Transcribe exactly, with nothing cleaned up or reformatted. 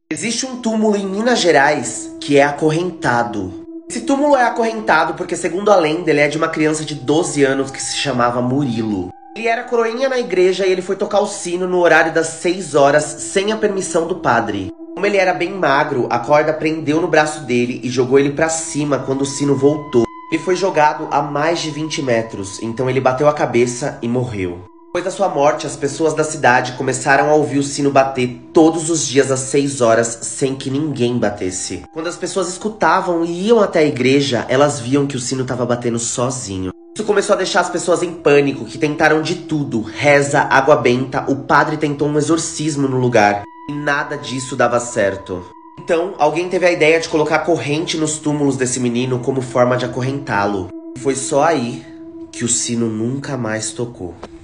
Existe um túmulo em Minas Gerais que é acorrentado. Esse túmulo é acorrentado porque, segundo a lenda, ele é de uma criança de doze anos que se chamava Murilo. Ele era coroinha na igreja e ele foi tocar o sino no horário das seis horas sem a permissão do padre. Como ele era bem magro, a corda prendeu no braço dele e jogou ele pra cima quando o sino voltou. Ele foi jogado a mais de vinte metros, então ele bateu a cabeça e morreu. Depois da sua morte, as pessoas da cidade começaram a ouvir o sino bater todos os dias às seis horas, sem que ninguém batesse. Quando as pessoas escutavam e iam até a igreja, elas viam que o sino estava batendo sozinho. Isso começou a deixar as pessoas em pânico, que tentaram de tudo: reza, água benta, o padre tentou um exorcismo no lugar. E nada disso dava certo. Então, alguém teve a ideia de colocar corrente nos túmulos desse menino como forma de acorrentá-lo. E foi só aí que o sino nunca mais tocou.